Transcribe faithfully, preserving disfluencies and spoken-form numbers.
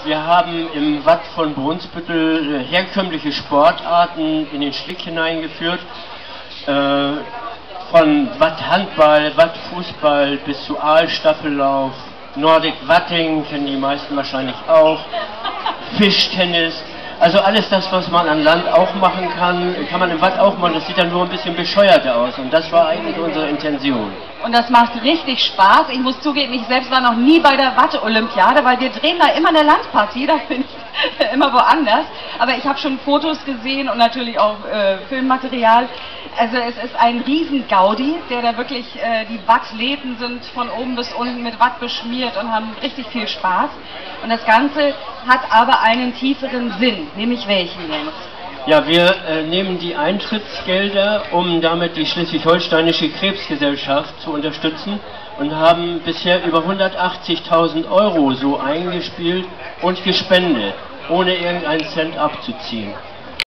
Wir haben im Watt von Brunsbüttel herkömmliche Sportarten in den Schlick hineingeführt. Äh, von Watt Handball, Watt Fußball bis zu Aalstaffellauf, Nordic Watting, kennen die meisten wahrscheinlich auch, Fischtennis. Also alles das, was man an Land auch machen kann, kann man im Watt auch machen. Das sieht dann nur ein bisschen bescheuerter aus. Und das war eigentlich unsere Intention. Und das macht richtig Spaß. Ich muss zugeben, ich selbst war noch nie bei der Watt-Olympiade, weil wir drehen da immer eine Landpartie, da bin ich immer woanders. Aber ich habe schon Fotos gesehen und natürlich auch äh, Filmmaterial. Also es ist ein Riesen-Gaudi, der da wirklich, äh, die Wattläden sind von oben bis unten mit Watt beschmiert und haben richtig viel Spaß. Und das Ganze hat aber einen tieferen Sinn, nämlich welchen, Jens? Ja, wir äh, nehmen die Eintrittsgelder, um damit die Schleswig-Holsteinische Krebsgesellschaft zu unterstützen und haben bisher über hundertachtzigtausend Euro so eingespielt und gespendet, ohne irgendeinen Cent abzuziehen.